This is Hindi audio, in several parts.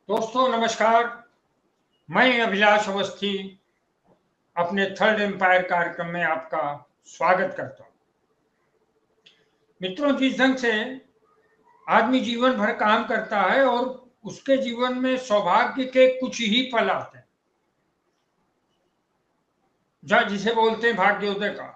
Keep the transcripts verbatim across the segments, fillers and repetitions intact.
दोस्तों नमस्कार, मैं अभिलाष अवस्थी अपने थर्ड एम्पायर कार्यक्रम में आपका स्वागत करता हूं। मित्रों, जिस ढंग से आदमी जीवन भर काम करता है और उसके जीवन में सौभाग्य के कुछ ही पल आते हैं, जिसे बोलते हैं भाग्योदय का,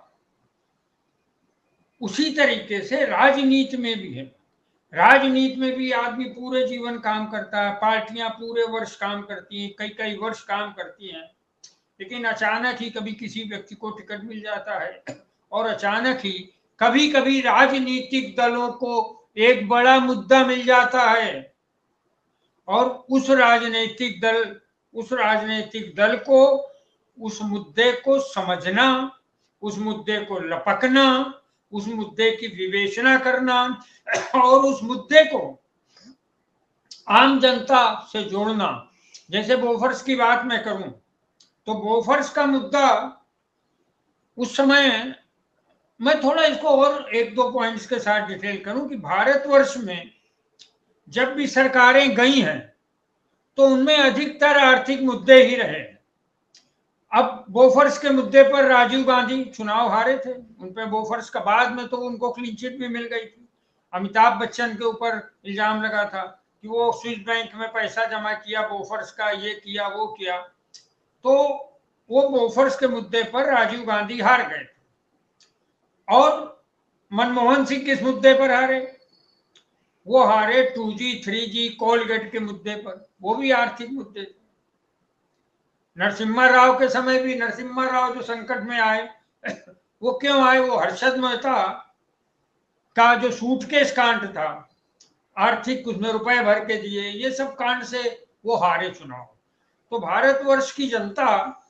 उसी तरीके से राजनीति में भी है। राजनीति में भी आदमी पूरे जीवन काम करता है, पार्टियां पूरे वर्ष काम करती हैं, कई कई वर्ष काम करती हैं, लेकिन अचानक ही कभी किसी व्यक्ति को टिकट मिल जाता है और अचानक ही कभी कभी राजनीतिक दलों को एक बड़ा मुद्दा मिल जाता है और उस राजनीतिक दल उस राजनीतिक दल को उस मुद्दे को समझना, उस मुद्दे को लपकना, उस मुद्दे की विवेचना करना और उस मुद्दे को आम जनता से जोड़ना। जैसे बोफर्स की बात मैं करूं तो बोफर्स का मुद्दा उस समय, मैं थोड़ा इसको और एक दो पॉइंट्स के साथ डिटेल करूं कि भारतवर्ष में जब भी सरकारें गई हैं तो उनमें अधिकतर आर्थिक मुद्दे ही रहे। अब बोफर्स के मुद्दे पर राजीव गांधी चुनाव हारे थे, उन पे बोफर्स का बाद में तो उनको क्लीन चिट भी मिल गई थी। अमिताभ बच्चन के ऊपर इल्जाम लगा था कि वो स्विस बैंक में पैसा जमा किया, बोफर्स का ये किया वो किया, तो वो बोफर्स के मुद्दे पर राजीव गांधी हार गए थे। और मनमोहन सिंह किस मुद्दे पर हारे? वो हारे two G three G Coalgate के मुद्दे पर, वो भी आर्थिक मुद्दे थे। नरसिम्हा राव के समय भी, नरसिम्हा राव जो संकट में आए वो क्यों आए? वो हर्षद मेहता का जो सूटकेस कांड था, आर्थिक उसमें रुपए भर के दिए, ये सब कांड से वो हारे चुनाव। तो भारतवर्ष की जनता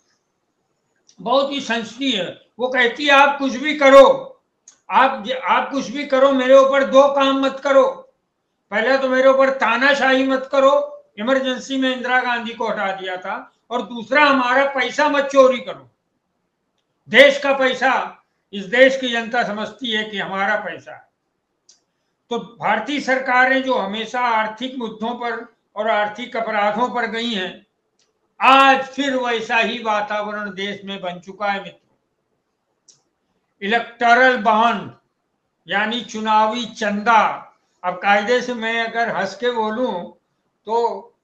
बहुत ही संसदीय है। वो कहती है आप कुछ भी करो, आप आप कुछ भी करो, मेरे ऊपर दो काम मत करो। पहले तो मेरे ऊपर तानाशाही मत करो, इमरजेंसी में इंदिरा गांधी को हटा दिया था, और दूसरा हमारा पैसा मत चोरी करो। देश का पैसा इस देश की जनता समझती है कि हमारा पैसा है। तो भारतीय सरकारें जो हमेशा आर्थिक मुद्दों पर और आर्थिक अपराधों पर गई हैं, आज फिर वैसा ही वातावरण देश में बन चुका है मित्रों। इलेक्टोरल बॉन्ड यानी चुनावी चंदा। अब कायदे से मैं अगर हंस के बोलूं तो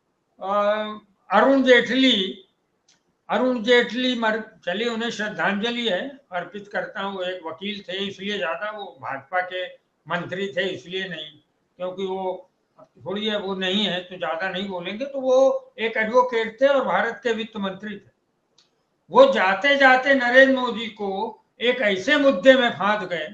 अरुण जेटली अरुण जेटली मर चलिए, उन्हें श्रद्धांजलि है अर्पित करता हूं। वो एक वकील थे, इसलिए ज्यादा, वो भाजपा के मंत्री थे इसलिए नहीं, क्योंकि वो थोड़ी है वो नहीं है तो ज्यादा नहीं बोलेंगे। तो वो एक एडवोकेट थे और भारत के वित्त मंत्री थे। वो जाते जाते नरेंद्र मोदी को एक ऐसे मुद्दे में फांस गए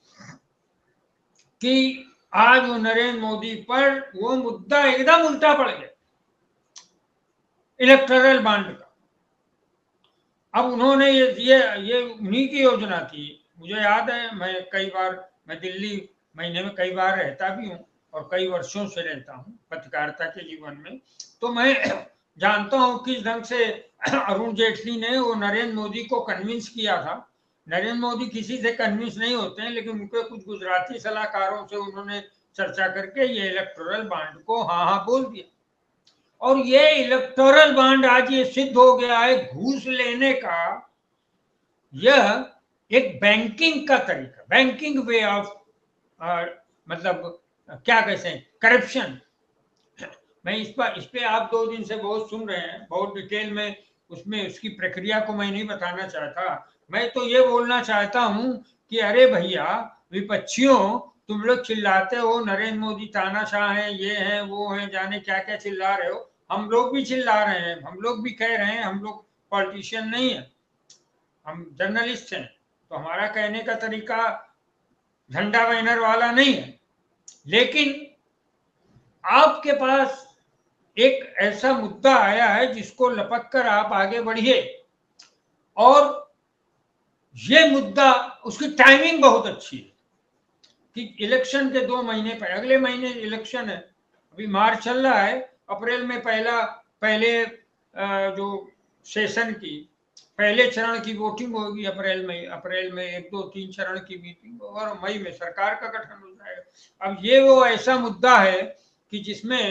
कि आज वो नरेंद्र मोदी पर वो मुद्दा एकदम उल्टा पड़ गया, इलेक्टोरल बॉन्ड का। अब उन्होंने ये ये ये उन्हीं की योजना थी। मुझे याद है, मैं कई बार मैं दिल्ली महीने में कई बार रहता भी हूँ और कई वर्षों से रहता हूँ पत्रकारिता के जीवन में, तो मैं जानता हूँ किस ढंग से अरुण जेटली ने वो नरेंद्र मोदी को कन्विंस किया था। नरेंद्र मोदी किसी से कन्विंस नहीं होते हैं, लेकिन उनके कुछ गुजराती सलाहकारों से उन्होंने चर्चा करके ये इलेक्टोरल बॉन्ड को हाँ हाँ बोल दिया। और ये इलेक्टोरल बॉन्ड आज ये सिद्ध हो गया है घूस लेने का यह एक बैंकिंग का तरीका, बैंकिंग वे ऑफ, मतलब क्या कहते हैं, करप्शन। मैं इस पर इस पे आप दो दिन से बहुत सुन रहे हैं, बहुत डिटेल में उसमें उसकी प्रक्रिया को मैं नहीं बताना चाहता। मैं तो ये बोलना चाहता हूं कि अरे भैया विपक्षियों, तुम लोग चिल्लाते हो नरेंद्र मोदी तानाशाह हैं, ये हैं वो हैं, जाने क्या क्या चिल्ला रहे हो। हम लोग भी चिल्ला रहे हैं, हम लोग भी कह रहे हैं, हम लोग पॉलिटिशियन नहीं है, हम जर्नलिस्ट हैं, तो हमारा कहने का तरीका झंडा बैनर वाला नहीं है। लेकिन आपके पास एक ऐसा मुद्दा आया है जिसको लपक कर आप आगे बढ़िए, और ये मुद्दा, उसकी टाइमिंग बहुत अच्छी है कि इलेक्शन के दो महीने पहले, अगले महीने इलेक्शन है, अभी मार्च चल रहा है, अप्रैल में पहला पहले जो सेशन की पहले चरण की वोटिंग होगी, अप्रैल में अप्रैल में एक दो तीन चरण की मीटिंग, और मई में सरकार का गठन हो जाएगा। अब ये वो ऐसा मुद्दा है कि जिसमें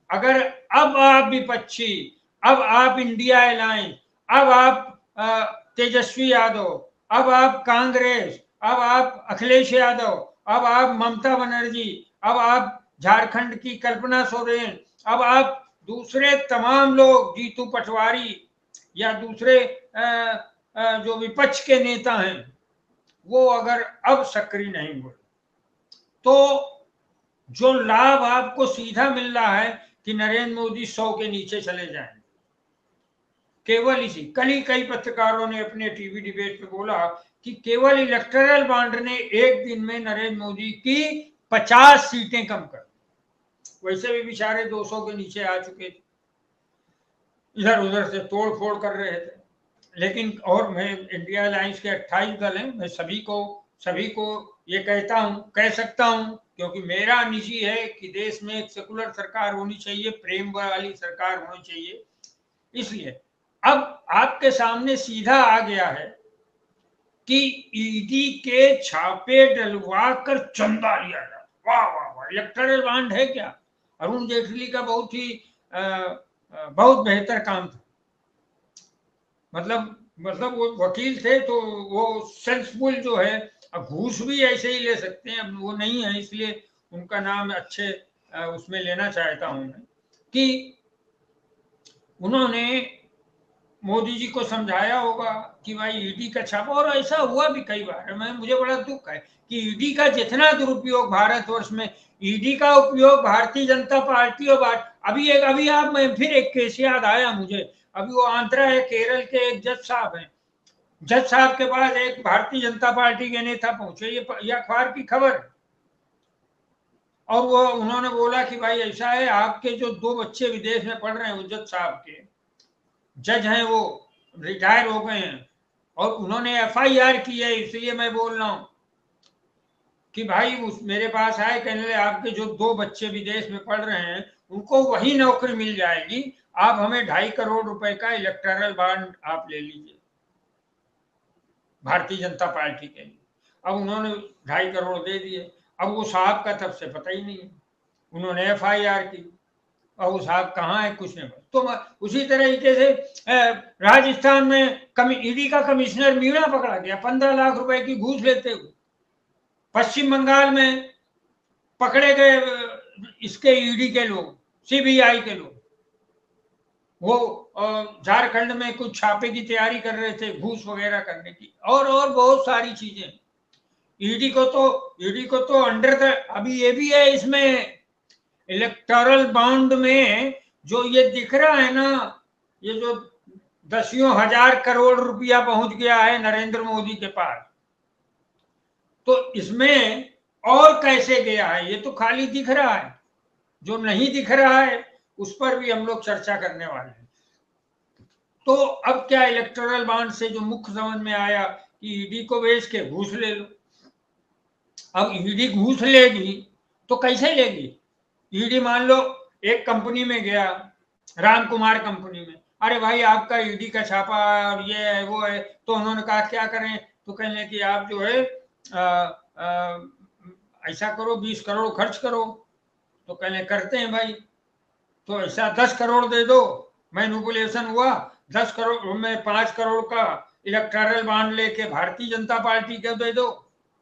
अगर अब आप विपक्षी, अब आप इंडिया अलायंस, अब आप तेजस्वी यादव, अब आप कांग्रेस, अब आप अखिलेश यादव, अब आप ममता बनर्जी, अब आप झारखंड की कल्पना सोरेन, अब आप दूसरे तमाम लोग, जीतू पटवारी या दूसरे आ, आ, जो विपक्ष के नेता हैं, वो अगर अब सक्रिय नहीं हुए तो जो लाभ आपको सीधा मिल रहा है कि नरेंद्र मोदी सौ के नीचे चले जाएंगे, केवल इसी। कल ही कई पत्रकारों ने अपने टीवी डिबेट में बोला कि केवल इलेक्टोरल बॉन्ड ने एक दिन में नरेंद्र मोदी की पचास सीटें कम कर, वैसे भी बेचारे दो सौ के नीचे आ चुके थे, इधर उधर से तोड़ फोड़ कर रहे थे। लेकिन और मैं इंडिया अलायंस के अट्ठाईस दल हैं, मैं सभी को सभी को ये कहता हूं, कह सकता हूं, क्योंकि मेरा निजी है कि देश में एक सेकुलर सरकार होनी चाहिए, प्रेम वाली सरकार होनी चाहिए। इसलिए अब आपके सामने सीधा आ गया है कि ईडी के छापे डलवा कर चंदा लिया जाए। वाह वाह वाह, इलेक्टोरल बॉन्ड है क्या? अरुण जेटली का बहुत ही आ, आ, बहुत बेहतर काम था। मतलब मतलब वो वकील थे तो वो सेंसफुल जो है, अब घूस भी ऐसे ही ले सकते हैं, अब वो नहीं है, इसलिए उनका नाम अच्छे उसमें लेना चाहता हूं मैं, कि उन्होंने मोदी जी को समझाया होगा कि भाई ईडी का छापा, और ऐसा हुआ भी कई बार। मैं मुझे बड़ा दुख है कि ईडी का जितना दुरुपयोग भारतवर्ष में, ईडी का उपयोग भारतीय जनता पार्टी और अभी एक अभी आप मैं फिर एक केस याद आया मुझे, अभी वो आंध्रा है, केरल के एक जज साहब हैं, जज साहब के पास एक भारतीय जनता पार्टी के नेता पहुंचे, ये ये अखबार की खबर, और वो उन्होंने बोला कि भाई ऐसा है, आपके जो दो बच्चे विदेश में पढ़ रहे हैं, वो जज साहब के जज हैं, वो रिटायर हो गए हैं, और उन्होंने एफ आई आर की है, इसलिए मैं बोल रहा हूं कि भाई उस मेरे पास आए, कहने लगे आपके जो दो बच्चे विदेश में पढ़ रहे हैं उनको वही नौकरी मिल जाएगी, आप हमें ढाई करोड़ रुपए का इलेक्टोरल बॉन्ड आप ले लीजिए भारतीय जनता पार्टी के लिए। अब उन्होंने ढाई करोड़ दे दिए। अब वो साहब का तब से पता ही नहीं है, उन्होंने एफ आई आर की, और वो साहब कहाँ है, कुछ नहीं। तो उसी तरीके से राजस्थान में ईडी का कमिश्नर मीणा पकड़ा गया पंद्रह लाख रुपए की घूस लेते हुए। पश्चिम बंगाल में पकड़े गए इसके ईडी के लोग, सी बी आई के लोग, वो झारखंड में कुछ छापे की तैयारी कर रहे थे घूस वगैरह करने की, और और बहुत सारी चीजें। ईडी को तो ईडी को तो अंडर द, अभी ये भी है इसमें इलेक्टोरल बॉन्ड में, जो ये दिख रहा है ना, ये जो दसियों हजार करोड़ रुपया पहुंच गया है नरेंद्र मोदी के पास, तो इसमें और कैसे गया है ये तो खाली दिख रहा है, जो नहीं दिख रहा है उस पर भी हम लोग चर्चा करने वाले हैं। तो अब क्या इलेक्टोरल बॉन्ड से जो मुख्य समझ में आया कि ईडी को बेच के घूस ले लो। अब ईडी घूस लेगी तो कैसे लेगी? ईडी मान लो एक कंपनी में गया, राम कुमार कंपनी में, अरे भाई आपका ईडी का छापा और ये है वो है, तो उन्होंने कहा क्या करें, तो कहने कि आप जो है आ, आ, ऐसा करो बीस करोड़ खर्च करो, तो कहने करते हैं भाई, तो ऐसा दस करोड़ दे दो, मैनिपुलेशन हुआ, दस करोड़ में पांच करोड़ का इलेक्टोरल बॉन्ड लेके भारतीय जनता पार्टी को दे दो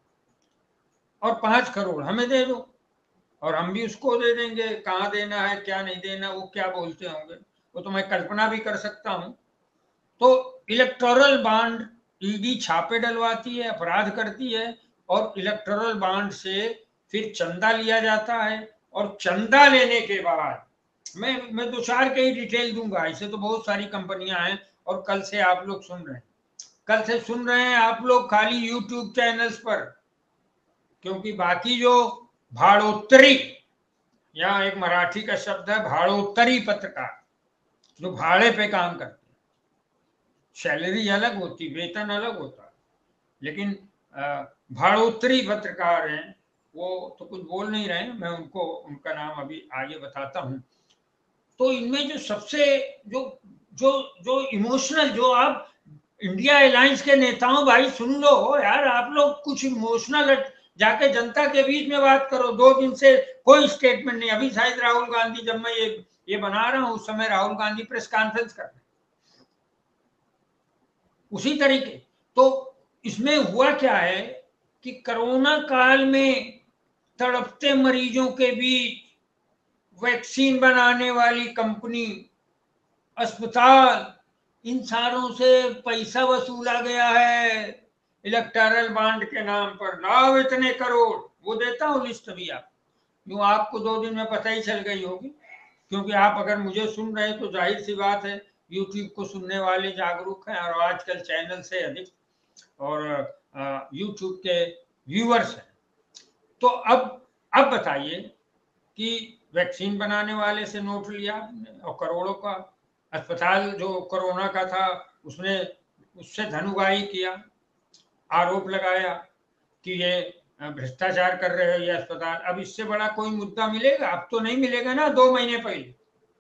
और पांच करोड़ हमें दे दो, और हम भी उसको दे देंगे। कहाँ देना है क्या नहीं देना वो क्या बोलते होंगे, वो तो मैं कल्पना भी कर सकता हूं। तो इलेक्टोरल बॉन्ड, ईडी छापे डलवाती है, अपराध करती है, और इलेक्टोरल बॉन्ड से फिर चंदा लिया जाता है, और चंदा लेने के बाद मैं मैं दो चार के ही डिटेल दूंगा, ऐसे तो बहुत सारी कंपनियां हैं, और कल से आप लोग सुन रहे हैं कल से सुन रहे हैं आप लोग खाली यूट्यूब चैनल्स पर, क्योंकि बाकी जो भाड़ोत्तरी, यहाँ एक मराठी का शब्द है भाड़ोत्तरी पत्रकार, जो भाड़े पे काम करते हैं, सैलरी अलग होती, वेतन अलग होता है, लेकिन भाड़ोत्तरी पत्रकार हैं, वो तो कुछ बोल नहीं रहे हैं, मैं उनको उनका नाम अभी आगे बताता हूं। तो इनमें जो सबसे जो जो जो इमोशनल, जो आप इंडिया अलायंस के नेताओं भाई सुन लो यार, आप लोग कुछ इमोशनल जाके जनता के बीच में बात करो। दो दिन से कोई स्टेटमेंट नहीं, अभी शायद राहुल गांधी, जब मैं ये ये बना रहा हूं, उस समय राहुल गांधी प्रेस कॉन्फ्रेंस कर रहे हैं। उसी तरीके तो इसमें हुआ क्या है कि कोरोना काल में तड़पते मरीजों के बीच वैक्सीन बनाने वाली कंपनी, अस्पताल, इन सारों से पैसा वसूला गया है इलेक्टोरल बॉन्ड के नाम पर। लाओ इतने करोड़, वो देता हूं लिस्ट अभी आप, यूं आपको दो दिन में पता ही चल गई होगी, क्योंकि आप अगर मुझे सुन रहे हैं तो जाहिर सी बात है यूट्यूब को सुनने वाले जागरूक हैं और आजकल चैनल से अधिक और यूट्यूब के व्यूअर्स हैं। तो अब अब बताइए कि वैक्सीन बनाने वाले से नोट लिया और करोड़ों का, अस्पताल जो कोरोना का था उसने उससे धन उगाही किया, आरोप लगाया कि ये भ्रष्टाचार कर रहे हो ये अस्पताल। अब इससे बड़ा कोई मुद्दा मिलेगा? अब तो नहीं मिलेगा ना। दो महीने पहले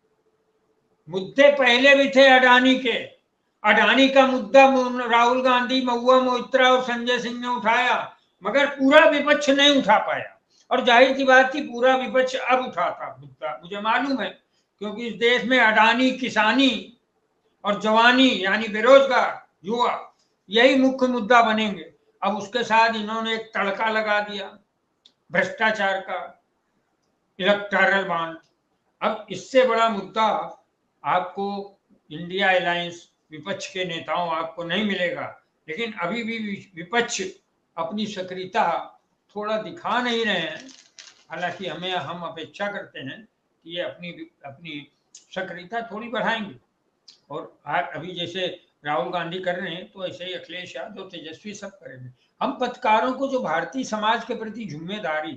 मुद्दे पहले भी थे अडानी के। अडानी का मुद्दा राहुल गांधी, महुआ मोइत्रा और संजय सिंह ने उठाया, मगर पूरा विपक्ष नहीं उठा पाया। और जाहिर सी बात थी पूरा विपक्ष अब उठाता मुद्दा, मुझे मालूम है, क्योंकि इस देश में अडानी, किसानी और जवानी यानी बेरोजगार युवा यही मुख्य मुद्दा बनेंगे। अब उसके साथ इन्होंने एक तड़का लगा दिया भ्रष्टाचार का, इलेक्टोरल बॉन्ड। अब इससे बड़ा मुद्दा आपको इंडिया अलायंस विपक्ष के नेताओं आपको नहीं मिलेगा। लेकिन अभी भी विपक्ष अपनी सक्रियता थोड़ा दिखा नहीं रहे हैं। हालांकि हमें हम अपेक्षा करते हैं कि ये अपनी अपनी सक्रियता थोड़ी बढ़ाएंगे। और अभी जैसे राहुल गांधी कर रहे हैं तो ऐसे ही अखिलेश यादव, तेजस्वी सब करेंगे। हम पत्रकारों को जो भारतीय समाज के प्रति जिम्मेदारी,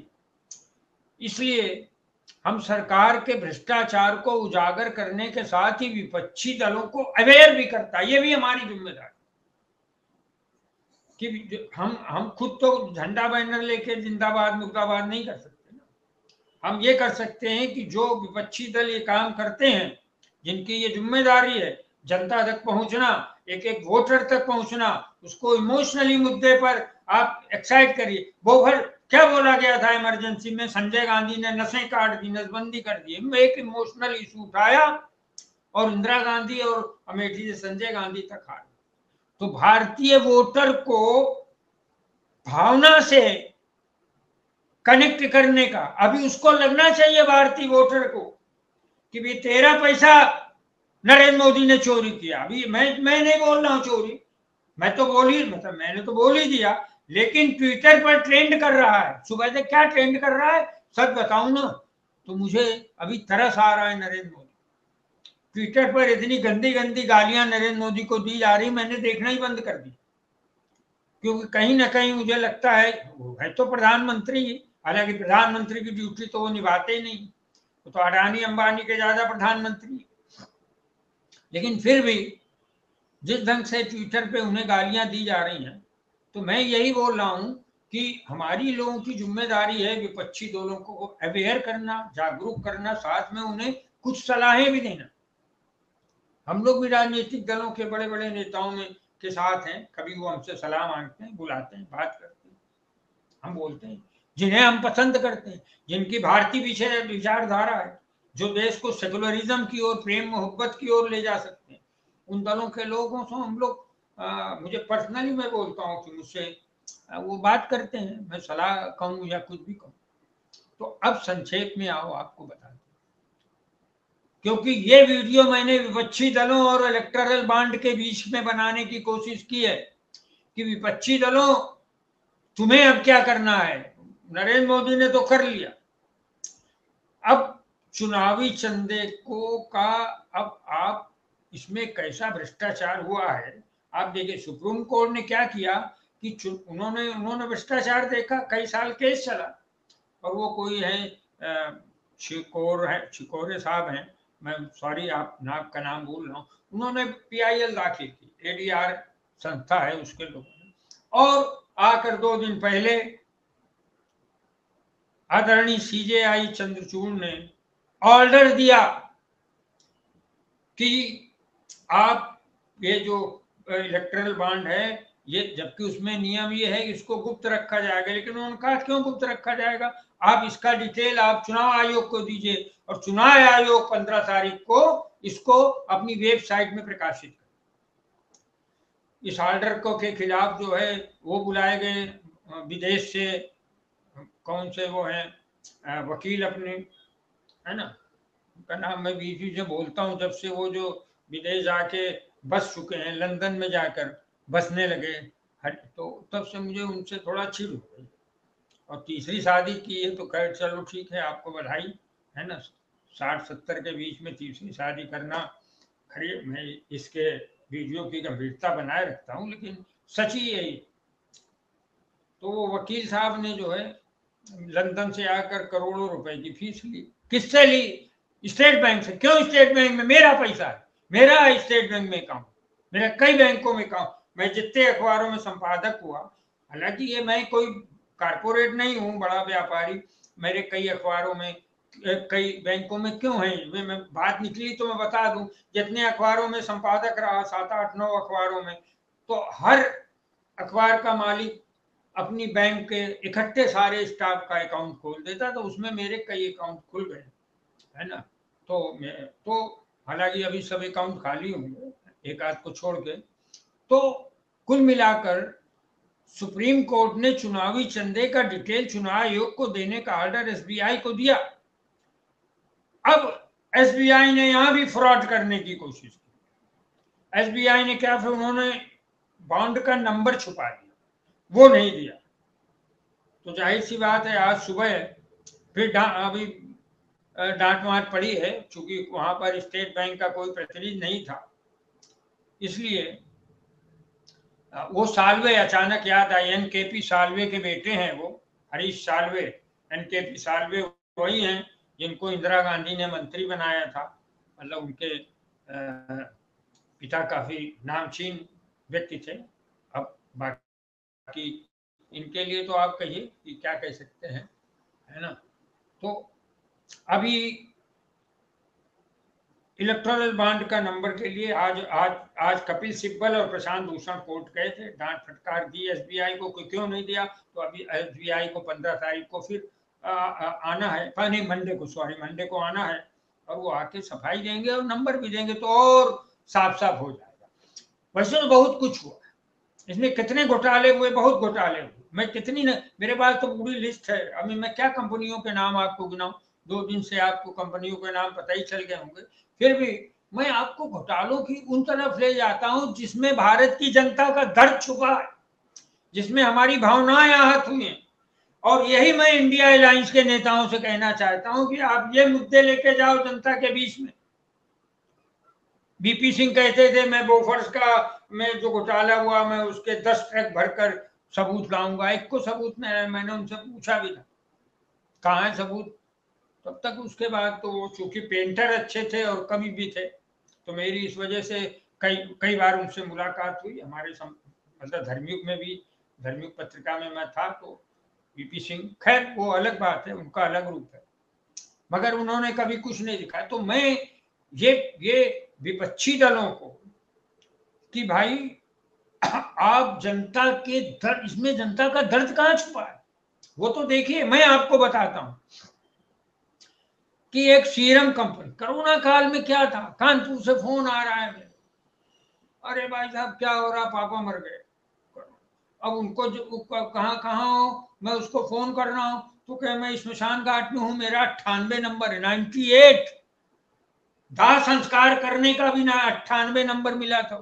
इसलिए हम सरकार के भ्रष्टाचार को उजागर करने के साथ ही विपक्षी दलों को अवेयर भी करता है। ये भी हमारी जिम्मेदारी कि हम हम खुद तो झंडा बैनर लेके जिंदाबाद मुर्दाबाद नहीं कर सकते ना। हम ये कर सकते हैं कि जो विपक्षी दल ये काम करते हैं, जिनकी ये जिम्मेदारी है जनता तक पहुंचना, एक एक वोटर तक पहुंचना, उसको इमोशनली मुद्दे पर आप एक्साइट करिए। बोफर क्या बोला गया था इमरजेंसी में? संजय गांधी ने नसें काट दी, नसबंदी कर दी। एक इमोशनल इशू उठाया और इंदिरा गांधी और अमेठी से संजय गांधी तक आ गए। तो भारतीय वोटर को भावना से कनेक्ट करने का अभी उसको लगना चाहिए, भारतीय वोटर को, कि भाई तेरा पैसा नरेंद्र मोदी ने चोरी किया। अभी मैं मैं नहीं बोल रहा हूं चोरी, मैं तो बोल ही मतलब मैंने तो बोल ही दिया, लेकिन ट्विटर पर ट्रेंड कर रहा है। सुबह से क्या ट्रेंड कर रहा है सच बताऊं ना तो मुझे अभी तरस आ रहा है। नरेंद्र मोदी ट्विटर पर इतनी गंदी गंदी गालियां नरेंद्र मोदी को दी जा रही, मैंने देखना ही बंद कर दी, क्योंकि कहीं ना कहीं मुझे लगता है वो है तो प्रधानमंत्री, हालांकि प्रधानमंत्री की ड्यूटी तो वो निभाते ही नहीं, वो तो अडानी अंबानी के ज्यादा प्रधानमंत्री। लेकिन फिर भी जिस ढंग से ट्विटर पे उन्हें गालियां दी जा रही हैं, तो मैं यही बोल रहा हूं कि हमारी लोगों की जिम्मेदारी है विपक्षी दलों को अवेयर करना, जागरूक करना, साथ में उन्हें कुछ सलाहें भी देना। हम लोग भी राजनीतिक दलों के बड़े बड़े नेताओं में के साथ हैं, कभी वो हमसे सलाह मांगते हैं, बुलाते हैं, बात करते हैं, हम बोलते हैं, जिन्हें हम पसंद करते हैं, जिनकी भारतीय विषय विचारधारा है, जो देश को सेकुलरिज्म की ओर, प्रेम मोहब्बत की ओर ले जा सकते हैं, उन दलों के लोगों से हम लोग, मुझे पर्सनली मैं बोलता हूँ कि मुझसे वो बात करते हैं, मैं सलाह कहूँ या कुछ भी कहूँ। तो अब संक्षेप में आओ आपको बता दूं, क्योंकि ये वीडियो मैंने विपक्षी दलों और इलेक्टोरल बॉन्ड के बीच में बनाने की कोशिश की है कि विपक्षी दलों तुम्हें अब क्या करना है। नरेंद्र मोदी ने तो कर लिया, अब चुनावी चंदे को का अब आप इसमें कैसा भ्रष्टाचार हुआ है आप देखिए। सुप्रीम कोर्ट ने क्या किया कि उन्होंने उन्होंने भ्रष्टाचार देखा, कई साल केस चला, और वो कोई है शिकोर है शिकोरे साहब हैं, मैं सॉरी आप नाम का नाम भूल रहा हूँ, उन्होंने पीआईएल दाखिल की, एडीआर संस्था है उसके लोगों ने, और आकर दो दिन पहले आदरणीय सीजेआई चंद्रचूड़ ने ऑर्डर दिया कि आप ये जो इलेक्टोरल बॉन्ड है ये जबकि उसमें नियम ये है कि इसको गुप्त रखा जाएगा, लेकिन उन्होंने कहा क्यों गुप्त रखा जाएगा, आप इसका डिटेल आप चुनाव आयोग को दीजिए और चुनाव आयोग पंद्रह तारीख को इसको अपनी वेबसाइट में प्रकाशित कर। इस ऑर्डर को के खिलाफ जो है वो बुलाए गए विदेश से, कौन से वो हैं वकील अपने, है ना, उनका नाम मैं बीच बीच में बोलता हूँ, जब से वो जो विदेश जाके बस चुके हैं, लंदन में जाकर बसने लगे, तो तब से मुझे उनसे थोड़ा चिढ़ हो गई। और तीसरी शादी की है तो खैर चलो ठीक है, आपको बधाई, है ना, साठ सत्तर के बीच में तीसरी शादी करना, खरी मैं इसके वीडियो की गंभीरता बनाए रखता हूँ, लेकिन सच ही यही। तो वो वकील साहब ने जो है लंदन से आकर करोड़ों रुपए की फीस ली। किससे ली? स्टेट बैंक से। क्यों स्टेट बैंक में? मेरा पैसा है, मेरा स्टेट बैंक में अकाउंट, मेरा कई बैंकों में अकाउंट, मैं जितने अखबारों में संपादक हुआ, हालांकि ये मैं कोई कारपोरेट नहीं हूँ, बड़ा व्यापारी, मेरे कई अखबारों में कई बैंकों में क्यों है, वे मैं बात निकली तो मैं बता दूं, जितने अखबारों में संपादक रहा, सात आठ नौ अखबारों में, तो हर अखबार का मालिक अपनी बैंक के इकट्ठे सारे स्टाफ का अकाउंट खोल देता, तो उसमें मेरे कई अकाउंट खुल गए, है ना। तो मैं तो हालांकि अभी सब अकाउंट खाली होंगे एक आध को छोड़ के। तो कुल मिलाकर सुप्रीम कोर्ट ने चुनावी चंदे का डिटेल चुनाव आयोग को देने का ऑर्डर एसबीआई को दिया। अब एसबीआई ने यहां भी फ्रॉड करने की कोशिश की। एसबीआई ने क्या, फिर उन्होंने बॉन्ड का नंबर छुपा दिया, वो नहीं दिया। तो जाहिर सी बात है आज सुबह फिर अभी डांट मार पड़ी है, चूंकि वहां पर स्टेट बैंक का कोई प्रतिनिधि नहीं था, इसलिए वो साल्वे अचानक याद आई। एनकेपी साल्वे के बेटे हैं वो, हरीश साल्वे। एनकेपी साल्वे वही हैं जिनको इंदिरा गांधी ने मंत्री बनाया था, मतलब उनके पिता काफी नामचीन व्यक्ति थे। अब बाकी इनके लिए तो आप कहिए कि क्या कह सकते हैं, है ना। तो अभी इलेक्टोरल बॉन्ड का नंबर के लिए आज आज आज कपिल सिब्बल और प्रशांत भूषण कोर्ट गए थे, डांट फटकार दी एसबीआई को, क्यों नहीं दिया। तो अभी एसबीआई को पंद्रह तारीख को फिर आ, आ, आना है, नहीं मंडे को, सॉरी मंडे को आना है, और वो आके सफाई देंगे और नंबर भी देंगे, तो और साफ साफ हो जाएगा। वैसे तो बहुत कुछ हुआ इसमें, कितने घोटाले हुए, बहुत घोटाले हुए, मैं कितनी न, मेरे पास तो पूरी लिस्ट है। अभी मैं क्या कंपनियों के नाम आपको गिनाऊं, दो दिन से आपको कंपनियों के नाम पता ही चल गए होंगे, फिर भी मैं आपको घोटालों की उन तरफ ले जाता हूं जिसमें भारत की जनता का दर्द छुपा है, जिसमें हमारी भावनाएं आहत हुई हैं। और यही मैं इंडिया अलायंस के नेताओं से कहना चाहता हूं कि आप ये मुद्दे लेके जाओ जनता के बीच में। बीपी सिंह कहते थे मैं बोफर्स का में जो घोटाला हुआ मैं उसके दस ट्रक भरकर सबूत लाऊंगा, एक को सबूत नहीं है। मैंने उनसे पूछा भी था कहाँ है सबूत, तब तक उसके बाद तो वो चूंकि पेंटर अच्छे थे और कवि भी थे, तो मेरी इस वजह से कई कई बार उनसे मुलाकात हुई। हमारे मतलब धर्मयुग में भी, धर्मयुग पत्रिका में मैं था, तो बीपी सिंह, खैर वो अलग बात है, उनका अलग रूप है, मगर उन्होंने कभी कुछ नहीं दिखाया। तो मैं ये ये विपक्षी दलों को कि भाई आप जनता के दर्द, इसमें जनता का दर्द कहां छुपा है, वो तो देखिए। मैं आपको बताता हूं कि एक सीरम कंपनी, कोरोना काल में क्या था, कानपुर से फोन आ रहा है, अरे भाई साहब क्या हो रहा, पापा मर गए। अब उनको जो कहाँ कहाँ हो, मैं उसको फोन कर रहा हूं, तो कह मैं स्मशान घाट में हूं, मेरा अट्ठानवे नंबर है, नाइन्टी एट, दाह संस्कार करने का भी ना अट्ठानवे नंबर मिला था।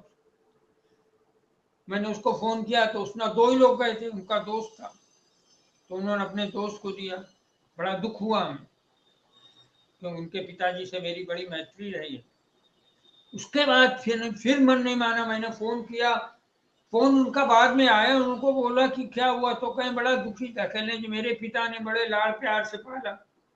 मैंने उसको फोन किया तो उसने, दो ही लोग गए थे, उनका दोस्त था, तो उन्होंने अपने दोस्त को दिया। बड़ा दुख हुआ हमें, क्योंकि उनके पिताजी से मेरी बड़ी मैत्री रही है। उसके बाद फिर फिर मन नहीं माना, मैंने फोन किया, फोन उनका बाद में आया, उनको बोला कि क्या हुआ, तो कहीं बड़ा दुखी था, कहने कि मेरे पिता ने बड़े लाड़ प्यार से पाला।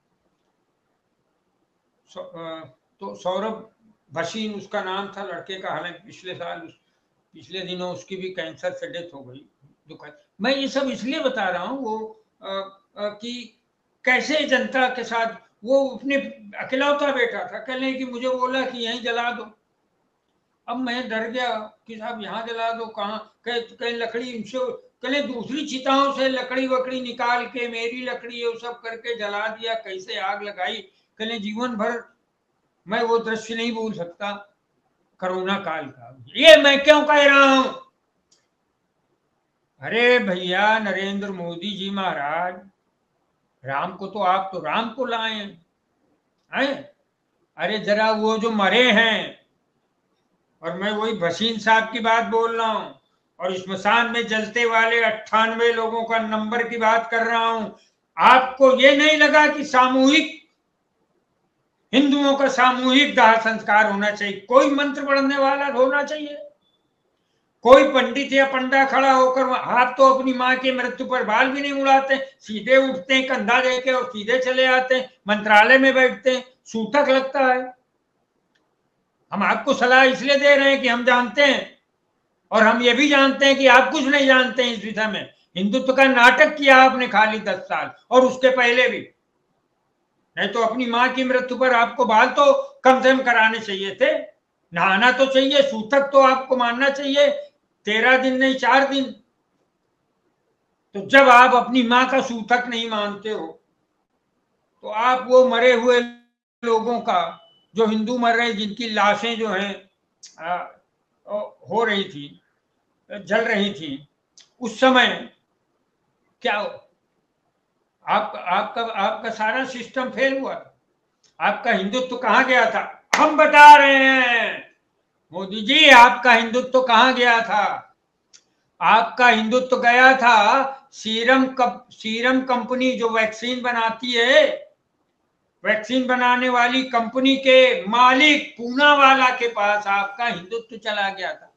तो सौरभ भसीन उसका नाम था लड़के का, हालांकि पिछले साल उस पिछले दिनों उसकी भी कैंसर से डेथ हो गई, दुखद। मैं ये सब इसलिए बता रहा हूँ वो आ, आ, कि कैसे जनता के साथ, वो अपने अकेलौता बेटा था, कहने कि मुझे बोला कि यहीं जला दो। अब मैं डर गया कि साहब यहाँ जला दो, कहाँ कहीं लकड़ी इनसे कहीं दूसरी चिताओं से लकड़ी वकड़ी निकाल के मेरी लकड़ी वो सब करके जला दिया, कैसे आग लगाई, कहीं जीवन भर मैं वो दृश्य नहीं भूल सकता कोरोना काल का। ये मैं क्यों कह रहा हूं? अरे भैया नरेंद्र मोदी जी महाराज, राम को तो आप तो राम को लाए हैं। अरे जरा वो जो मरे हैं, और मैं वही भसीन साहब की बात बोल रहा हूं, और स्मशान में जलते वाले अट्ठानवे लोगों का नंबर की बात कर रहा हूं। आपको ये नहीं लगा कि सामूहिक हिंदुओं का सामूहिक दाह संस्कार होना चाहिए? कोई मंत्र पढ़ने वाला होना चाहिए, कोई पंडित या पंडा खड़ा होकर, हाथ तो अपनी माँ की मृत्यु पर बाल भी नहीं उड़ाते, सीधे उठते हैं कंधा देके और सीधे चले आते हैं, मंत्रालय में बैठते हैं, सूतक लगता है। हम आपको सलाह इसलिए दे रहे हैं कि हम जानते हैं, और हम ये भी जानते हैं कि आप कुछ नहीं जानते हैं इस विषय में। हिंदुत्व का नाटक किया आपने खाली दस साल, और उसके पहले भी। नहीं तो अपनी माँ की मृत्यु पर आपको बाल तो कम से कम कराने चाहिए थे, नहाना तो चाहिए, सूतक तो आपको मानना चाहिए, तेरह दिन नहीं चार दिन। तो जब आप अपनी माँ का सूतक नहीं मानते हो, तो आप वो मरे हुए लोगों का, जो हिंदू मर रहे, जिनकी लाशें जो हैं हो रही थी, जल रही थी, उस समय क्या आप, आपका आपका सारा सिस्टम फेल हुआ। आपका हिंदुत्व कहां गया था? हम बता रहे हैं मोदी जी, आपका हिंदुत्व कहां गया था? आपका हिंदुत्व गया था सीरम कप, सीरम कंपनी जो वैक्सीन बनाती है, वैक्सीन बनाने वाली कंपनी के मालिक पूनावाला के पास आपका हिंदुत्व चला गया था।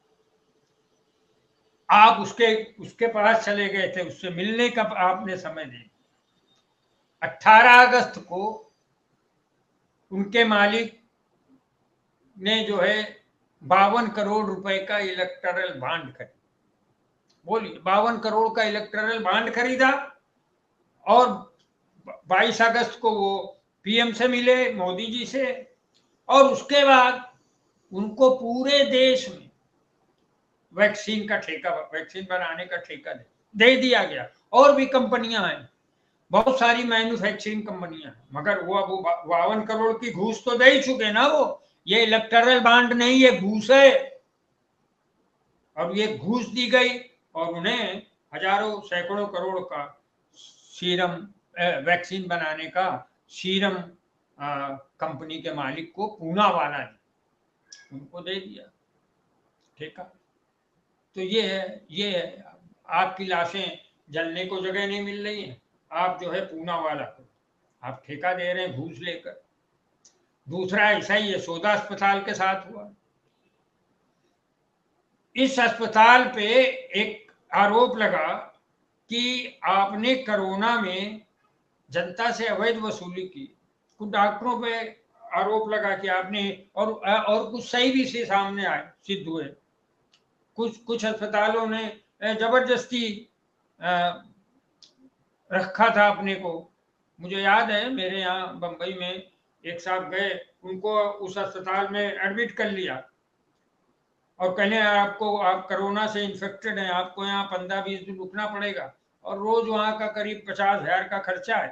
आप उसके उसके पास चले गए थे, उससे मिलने का आपने समय दिया। अठारह अगस्त को उनके मालिक ने जो है बावन करोड़ रुपए का इलेक्टोरल बॉन्ड खरीदा। बोलिए, बावन करोड़ का इलेक्टोरल बॉन्ड खरीदा, और बाईस अगस्त को वो पीएम से मिले, मोदी जी से, और उसके बाद उनको पूरे देश में वैक्सीन का ठेका, वैक्सीन बनाने का ठेका दे, दे दिया गया। और भी कंपनियां हैं, बहुत सारी मैन्युफैक्चरिंग कंपनियां हैं, मगर वो अब बावन करोड़ की घूस तो दे ही चुके ना वो। ये इलेक्टोरल बॉन्ड नहीं, ये घूस है। और ये घूस दी गई, और उन्हें हजारों सैकड़ों करोड़ का सीरम वैक्सीन बनाने का सीरम कंपनी के मालिक को पूनावाला ने उनको दे दिया ठेका। तो ये है, ये है, आपकी लाशें जलने को जगह नहीं मिल रही है, आप जो है पूनावाला को आप ठेका दे रहे हैं घूस लेकर। दूसरा ऐसा ही यशोदा अस्पताल के साथ हुआ। इस अस्पताल पे एक आरोप लगा कि आपने कोरोना में जनता से अवैध वसूली की। कुछ डॉक्टरों पे आरोप लगा कि आपने, और और कुछ सही भी से सामने आए, सिद्ध हुए। कुछ कुछ अस्पतालों ने जबरदस्ती रखा था अपने को। मुझे याद है मेरे यहाँ बंबई में एक साहब गए, उनको उस अस्पताल में एडमिट कर लिया, और कहने आपको, आप कोरोना से इन्फेक्टेड हैं, आपको यहाँ पंद्रह बीस दिन रुकना पड़ेगा, और रोज वहां का करीब पचास हजार का खर्चा है।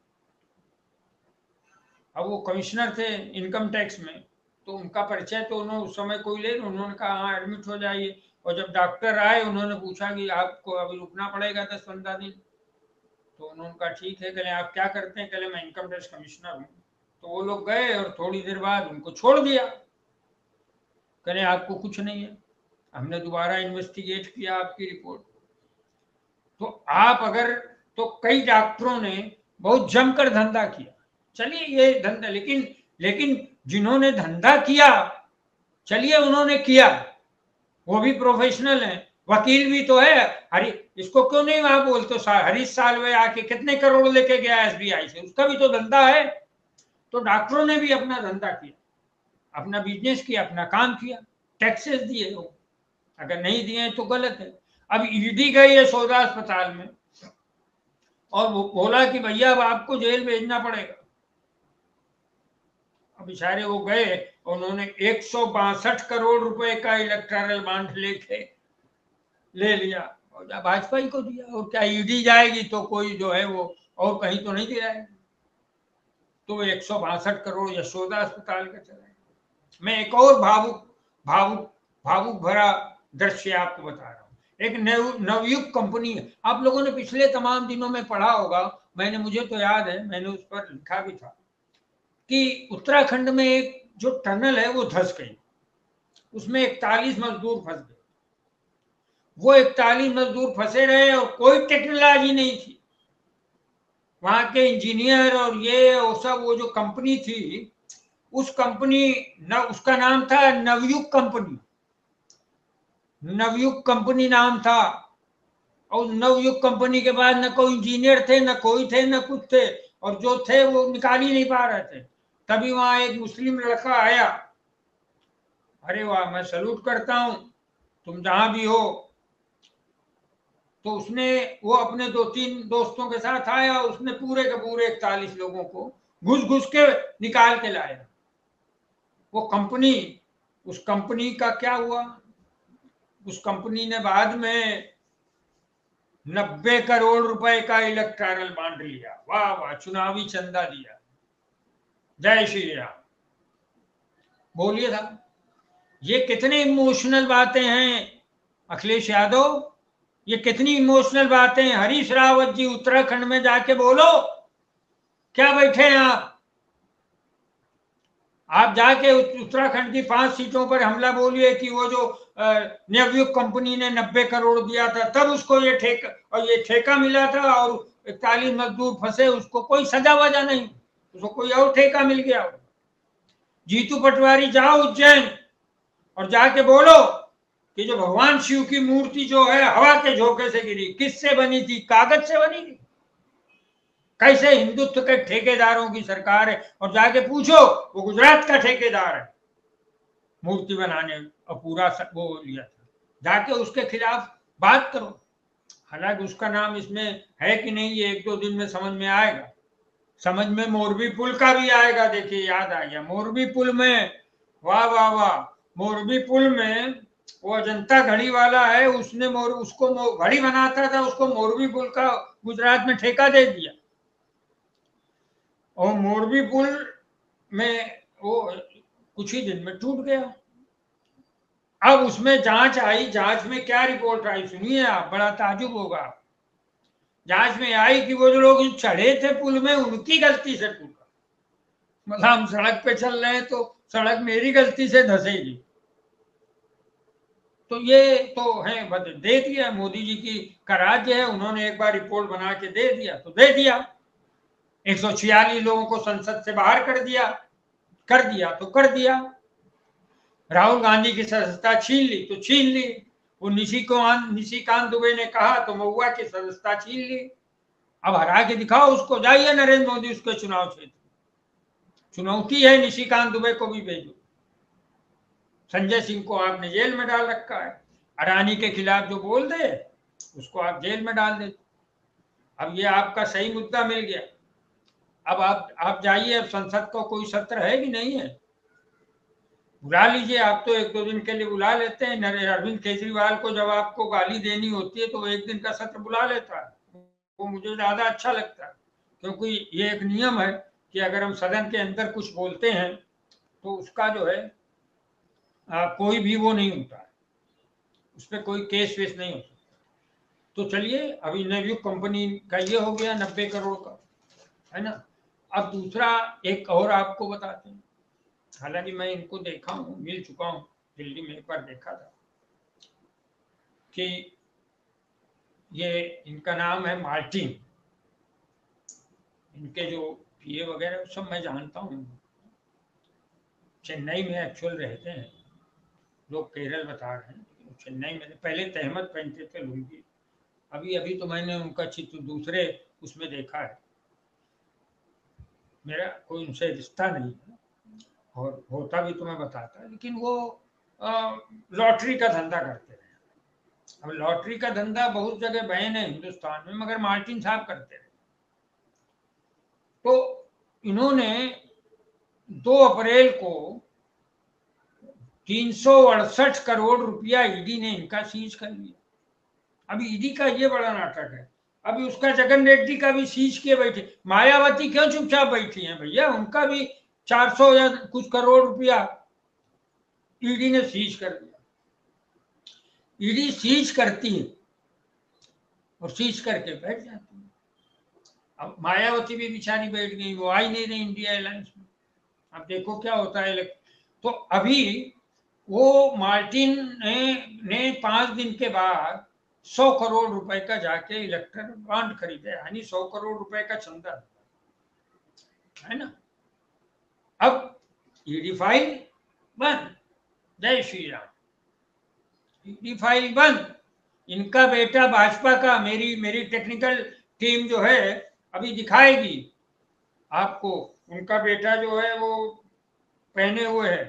अब वो कमिश्नर थे इनकम टैक्स में, तो उनका परिचय तो उन्होंने उस समय कोई ले, उन्होंने कहा हाँ एडमिट हो जाइए। और जब डॉक्टर आए, उन्होंने पूछा कि आपको अभी रुकना पड़ेगा दस पंद्रह दिन। तो उन्होंने कहा ठीक है। कहले आप क्या करते हैं? कहले मैं इनकम टैक्स कमिश्नर हूँ। तो वो लोग गए, और थोड़ी देर बाद उनको छोड़ दिया। कहले आपको कुछ नहीं है, हमने दोबारा इन्वेस्टिगेट किया आपकी रिपोर्ट। तो आप अगर, तो कई डॉक्टरों ने बहुत जमकर धंधा किया, चलिए ये धंधा, लेकिन लेकिन जिन्होंने धंधा किया, चलिए उन्होंने किया, वो भी प्रोफेशनल हैं, वकील भी तो है। हरी, इसको क्यों नहीं वहां बोलते? हरीश साल्वे आके कितने करोड़ लेके गया एसबीआई से, उसका भी तो धंधा है। तो डॉक्टरों ने भी अपना धंधा किया, अपना बिजनेस किया, अपना काम किया, टैक्सेस दिए हो, अगर नहीं दिए तो गलत है। अब ईडी गई है सौदा अस्पताल में, और वो बोला कि भैया अब आपको जेल भेजना पड़ेगा। अब बेचारे वो गए, उन्होंने एक सौ बासठ करोड़ रुपए का इलेक्टोरल बॉन्ड लेके ले लिया और भाजपा ही को दिया। और क्या ईडी जाएगी तो कोई जो है वो और कहीं तो नहीं दिलाएगी, तो एक सौ बासठ करोड़ यशोदा अस्पताल का चला। मैं एक और भावुक भावुक भावुक भरा दृश्य आपको बता रहा हूँ। एक नव नवयुग कंपनी है, आप लोगों ने पिछले तमाम दिनों में पढ़ा होगा, मैंने मुझे तो याद है, मैंने उस पर लिखा भी था कि उत्तराखंड में एक जो टनल है वो धंस गई, उसमें इकतालीस मजदूर फंस गए। वो इकतालीस मजदूर फंसे रहे और कोई टेक्नोलॉजी नहीं थी, वहां के इंजीनियर और ये वो सब, वो जो कंपनी थी उस कंपनी न, उसका नाम था नवयुग कंपनी, नवयुग कंपनी नाम था। और नवयुग कंपनी के बाद न कोई इंजीनियर थे, न कोई थे, न कुछ थे, और जो थे वो निकाल ही नहीं पा रहे थे। तभी वहां एक मुस्लिम लड़का आया, अरे वाह, मैं सल्यूट करता हूं, तुम जहां भी हो। तो उसने वो अपने दो तीन दोस्तों के साथ आया, उसने पूरे के पूरे इकतालीस लोगों को घुस घुस के निकाल के लाया। वो कंपनी, उस कंपनी का क्या हुआ, उस कंपनी ने बाद में नब्बे करोड़ रुपए का इलेक्टोरल बॉन्ड लिया। वाह वाह, चुनावी चंदा दिया। जय श्री राम। बोलिए साहब, ये कितने इमोशनल बातें हैं अखिलेश यादव, ये कितनी इमोशनल बातें हैं। हरीश रावत जी, उत्तराखंड में जाके बोलो, क्या बैठे हैं आप आप जाके उत्तराखंड की पांच सीटों पर हमला बोलिए कि वो जो नवयुग कंपनी ने नब्बे करोड़ दिया था, तब उसको ये ठेका और ये ठेका मिला था, और इकतालीस मजदूर फंसे, उसको कोई सजा वजह नहीं, उसको कोई और ठेका मिल गया। जीतू पटवारी जाओ उज्जैन और जाके बोलो कि जो भगवान शिव की मूर्ति जो है हवा के झोंके से गिरी, किससे बनी थी? कागज से बनी थी। कैसे हिंदुत्व के ठेकेदारों की सरकार है, और जाके पूछो, वो गुजरात का ठेकेदार है, मूर्ति बनाने और पूरा वो लिया था, जाके उसके खिलाफ बात करो। हालांकि उसका नाम इसमें है कि नहीं, ये एक दो दिन में समझ में आएगा। समझ में मोरबी पुल का भी आएगा। देखिए, याद आ गया, मोरबी पुल में, वाह वाह वाह, मोरबी पुल में वो अजंता घड़ी वाला है, उसने मोर उसको घड़ी बनाता था, उसको मोरबी पुल का गुजरात में ठेका दे दिया, और मोरबी पुल में वो कुछ ही दिन में टूट गया। अब उसमें जांच आई, जांच में क्या रिपोर्ट आई सुनिए आप, बड़ा ताजुब होगा। जांच में आई कि वो जो लोग चढ़े थे पुल में, उनकी गलती से टूटा। मतलब हम सड़क पे चल रहे हैं तो सड़क मेरी गलती से धंसेगी। तो ये तो है, दे दिया, मोदी जी की का राज्य है, उन्होंने एक बार रिपोर्ट बना के दे दिया तो दे दिया। एक सौ छियालीस लोगों को संसद से बाहर कर दिया, कर दिया तो कर दिया। राहुल गांधी की सदस्यता छीन ली तो छीन ली। वो निशिकांत निशिकांत दुबे ने कहा तो महुआ की सदस्यता छीन ली। अब हरा के दिखाओ उसको, जाइए नरेंद्र मोदी उसके चुनाव क्षेत्र, चुनौती है, निशिकांत दुबे को भी भेजो। संजय सिंह को आपने जेल में डाल रखा है, अडानी के खिलाफ जो बोल दे उसको आप जेल में डाल देते। अब ये आपका सही मुद्दा मिल गया। अब आप आप जाइए, अब संसद को कोई सत्र है कि नहीं है, बुला लीजिए। आप तो एक दो दिन के लिए बुला लेते हैं। अरविंद केजरीवाल को जब आपको गाली देनी होती है तो वो एक दिन का सत्र बुला लेता है, वो मुझे ज्यादा अच्छा लगता है, क्योंकि ये एक नियम है कि अगर हम सदन के अंदर कुछ बोलते हैं तो उसका जो है आ, कोई भी वो नहीं होता है, उस पर कोई केस वेस नहीं होता। तो चलिए, अभी नवयुग कंपनी का ये हो गया नब्बे करोड़ का, है ना। अब दूसरा एक और आपको बताते हैं, हालांकि मैं इनको देखा हूँ, मिल चुका हूँ, दिल्ली में एक बार देखा था कि ये इनका नाम है मार्टिन, इनके जो पीए वगैरह सब मैं जानता हूँ, चेन्नई में एक्चुअल रहते हैं, लोग केरल बता रहे हैं, चेन्नई में पहले तहमत पहनते थे लुंगी, अभी अभी तो मैंने उनका चित्र दूसरे उसमें देखा है। मेरा कोई उनसे रिश्ता नहीं है, और होता भी तो मैं बताता, लेकिन वो लॉटरी का धंधा करते रहे। अब लॉटरी का धंधा बहुत जगह बैन है हिंदुस्तान में, मगर मार्टिन साहब करते रहे। तो इन्होंने दो अप्रैल को तीन सौ अड़सठ करोड़ रुपया ईडी ने इनका सीज कर लिया। अभी ईडी का ये बड़ा नाटक है। अभी उसका जगन रेड्डी का भी सीज किए बैठे। मायावती क्यों चुपचाप बैठी हैं भैया? उनका भी चार सौ या कुछ करोड़ रुपया ईडी ने सीज कर दिया। ईडी सीज करती है और सीज करके बैठ जाती है। अब मायावती भी बेचारी बैठ गई, वो आई नहीं रही इंडिया अलायंस में। अब देखो क्या होता है। तो अभी वो मार्टिन ने ने पांच दिन के बाद सौ करोड़ रुपए का जाके इलेक्ट्रल बॉन्ड खरीदे, यानी सौ करोड़ रुपए का चंदा है ना। अब ईडी फाइल बंद, जय श्री राम, ईडी फाइल बंद। इनका बेटा भाजपा का, मेरी मेरी टेक्निकल टीम जो है अभी दिखाएगी आपको, उनका बेटा जो है वो पहने हुए है,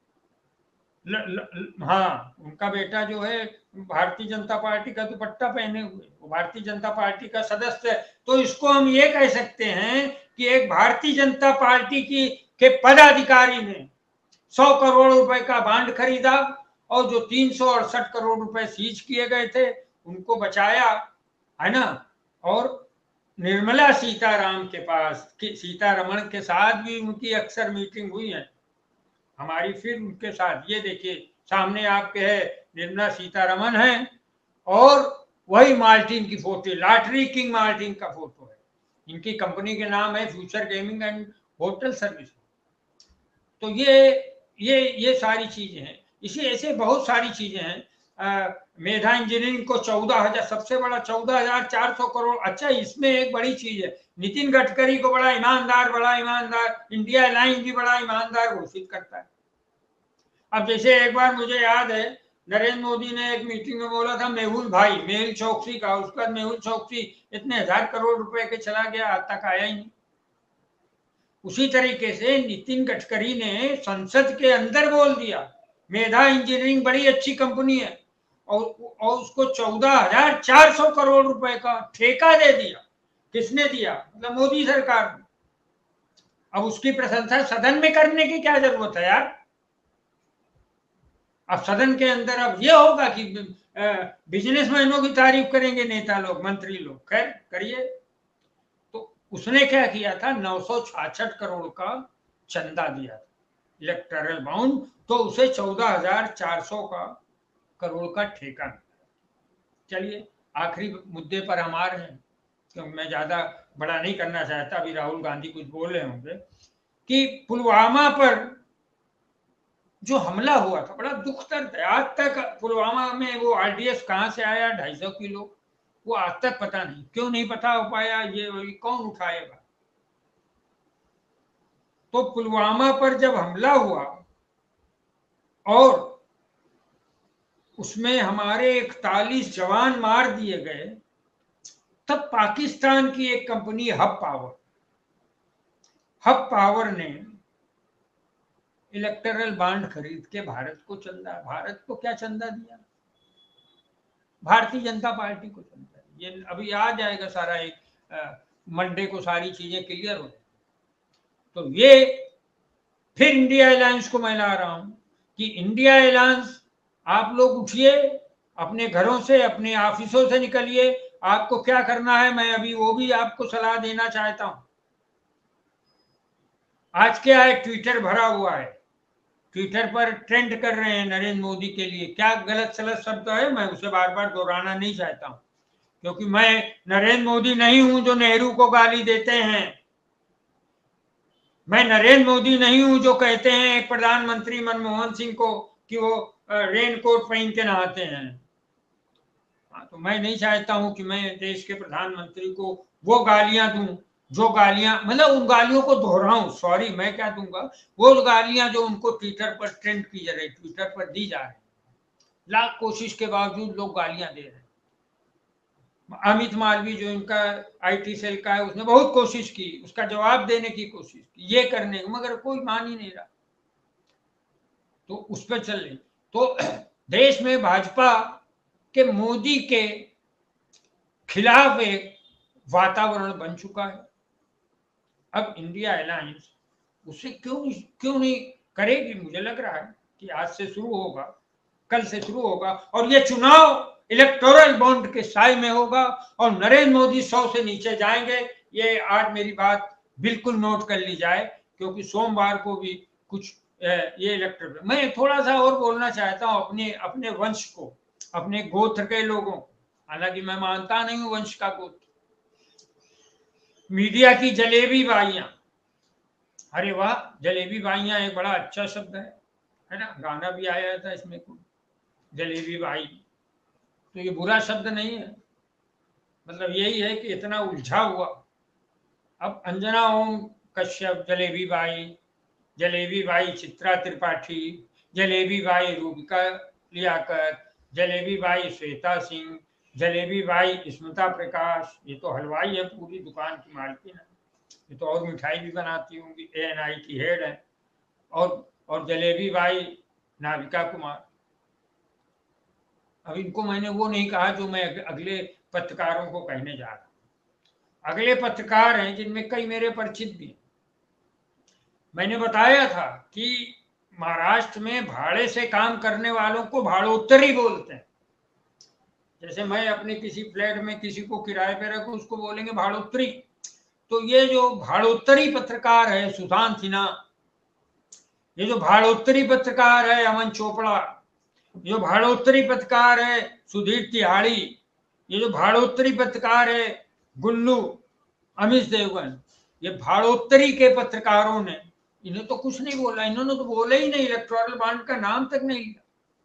ल, ल, हाँ उनका बेटा जो है भारतीय जनता पार्टी का दुपट्टा पहने हुए, वो भारतीय जनता पार्टी का सदस्य है। तो इसको हम ये कह सकते हैं कि एक भारतीय जनता पार्टी की के पदाधिकारी ने सौ करोड़ रुपए का बॉन्ड खरीदा और जो तीन सौ अड़सठ करोड़ रुपए सीज किए गए थे उनको बचाया, है ना। और निर्मला सीताराम के पास, सीतारमण के साथ भी उनकी अक्सर मीटिंग हुई है हमारी, फिर उनके साथ ये देखिए सामने आपके है निर्मला सीतारमण है और वही मार्टिन की फोटो, लॉटरी किंग मार्टिन का फोटो है। इनकी कंपनी के नाम है future gaming and hotel service. तो ये ये ये सारी चीजें हैं। इसी ऐसे बहुत सारी चीजें हैं। मेधा इंजीनियरिंग को चौदह हजार, सबसे बड़ा चौदह हजार चार सौ करोड़। अच्छा, इसमें एक बड़ी चीज है, नितिन गडकरी को बड़ा ईमानदार बड़ा ईमानदार इंडिया अलायंस भी बड़ा ईमानदार घोषित करता है। अब जैसे एक बार मुझे याद है नरेंद्र मोदी ने एक मीटिंग में बोला था मेहुल भाई, मेहुल चौकसी का, उसका मेहुल चौकसी इतने हजार करोड़ रुपए के चला गया, आज तक आया ही नहीं। उसी तरीके से नितिन गडकरी ने संसद के अंदर बोल दिया मेधा इंजीनियरिंग बड़ी अच्छी कंपनी है और, और उसको चौदह हजार चार सौ करोड़ रुपए का ठेका दे दिया। किसने दिया? मतलब मोदी सरकार ने। अब उसकी प्रशंसा सदन में करने की क्या जरूरत है यार? अब सदन के अंदर अब ये होगा कि बिजनेसमैनों की तारीफ करेंगे नेता लोग, मंत्री लोग। खैर करिए। तो उसने क्या किया था, नौ सौ छियासठ करोड़ का चंदा दिया था इलेक्टोरल बाउंड, तो उसे चौदह हजार चार सौ का करोड़ का ठेका मिला। चलिए आखिरी मुद्दे पर हम आ रहे हैं, क्योंकि मैं ज्यादा बड़ा नहीं करना चाहता। अभी राहुल गांधी कुछ बोल रहे होंगे कि पुलवामा पर जो हमला हुआ था बड़ा दुख दर्द है। आज तक पुलवामा में वो आरडीएक्स कहां से आया, ढाई सौ किलो, वो आज तक पता नहीं। क्यों नहीं पता हो पाया, ये कौन उठाएगा? तो पुलवामा पर जब हमला हुआ और उसमें हमारे इकतालीस जवान मार दिए गए, तब पाकिस्तान की एक company Hub Power Hub Power ने इलेक्टोरल बॉन्ड खरीद के भारत को चंदा, भारत को क्या चंदा दिया? भारतीय जनता पार्टी को चंदा। ये अभी आ जाएगा सारा, एक मंडे को सारी चीजें क्लियर हो। तो ये फिर इंडिया अलायंस को मैं ला रहा हूं कि इंडिया अलायंस आप लोग उठिए, अपने घरों से अपने ऑफिसों से निकलिए। आपको क्या करना है मैं अभी वो भी आपको सलाह देना चाहता हूं। आज क्या है, ट्विटर भरा हुआ है, ट्विटर पर ट्रेंड कर रहे हैं नरेंद्र मोदी के लिए। क्या गलत सलत शब्द है मैं उसे बार बार दोहराना नहीं चाहता हूं, क्योंकि मैं नरेंद्र मोदी नहीं हूं जो नेहरू को गाली देते हैं। मैं नरेंद्र मोदी नहीं हूं जो कहते हैं एक प्रधानमंत्री मनमोहन सिंह को कि वो रेन कोट पहन के नहाते हैं। हाँ, तो मैं नहीं चाहता हूं कि मैं देश के प्रधानमंत्री को वो गालियां दूं जो गालियां, मतलब उन गालियों को दोहराऊं। सॉरी, मैं क्या दूंगा, वो गालियां जो उनको ट्विटर पर ट्रेंड की जा रही, ट्विटर पर दी जा रही, लाख कोशिश के बावजूद लोग गालियां दे रहे हैं। अमित मालवीय जो इनका आईटी सेल का है, उसने बहुत कोशिश की, उसका जवाब देने की कोशिश की, ये करने की, मगर कोई मान ही नहीं रहा। तो उस पर चल रही। तो देश में भाजपा के मोदी के खिलाफ एक वातावरण बन चुका है। अब इंडिया अलायंस उससे क्यों क्यों नहीं करेगी? मुझे लग रहा है कि आज से शुरू होगा, कल से शुरू होगा, और ये चुनाव इलेक्टोरल बॉन्ड के साय में होगा और नरेंद्र मोदी सौ से नीचे जाएंगे। ये आज मेरी बात बिल्कुल नोट कर ली जाए, क्योंकि सोमवार को भी कुछ ये इलेक्टर। मैं थोड़ा सा और बोलना चाहता हूं अपने अपने वंश को, अपने गोत्र के लोगों को। हालांकि मैं मानता नहीं हूं वंश का गोत्र। मीडिया की जलेबी बाइयां, अरे वाह, जलेबी बाइयां एक बड़ा अच्छा शब्द है, है ना? गाना भी आया था इसमें को, जलेबी बाई। तो ये बुरा शब्द नहीं है, मतलब यही है कि इतना उलझा हुआ। अब अंजना ओम कश्यप जलेबी बाई, जलेबी बाई चित्रा त्रिपाठी, जलेबी बाई रूबिका लियाकत, जलेबी बाई श्वेता सिंह, जलेबी बाई स्मिता प्रकाश, ये तो हलवाई है, पूरी दुकान की मालकिन है, ये तो और मिठाई भी बनाती होंगी, ए एन आई की हेड है। और और जलेबी बाई नाविका कुमार। अब इनको मैंने वो नहीं कहा जो मैं अगले पत्रकारों को कहने जा रहा हूं। अगले पत्रकार हैं जिनमें कई मेरे परिचित भी हैं। मैंने बताया था कि महाराष्ट्र में भाड़े से काम करने वालों को भाड़ोत्तरी बोलते हैं। जैसे मैं अपने किसी फ्लैट में किसी को किराए पे रखूं, उसको बोलेंगे भाड़ोत्तरी। तो ये जो भाड़ोत्तरी पत्रकार है सुशांत सिन्हा, ये जो भाड़ोत्तरी पत्रकार है अमन चोपड़ा, जो भाड़ोत्तरी पत्रकार है सुधीर तिहाड़ी, ये जो भाड़ोत्तरी पत्रकार है गुल्लू अमित देवगन, ये भाड़ोत्तरी के पत्रकारों ने, इन्हें तो कुछ नहीं बोला, इन्होंने तो बोला ही नहीं, इलेक्टोरल बॉन्ड का नाम तक नहीं लिया।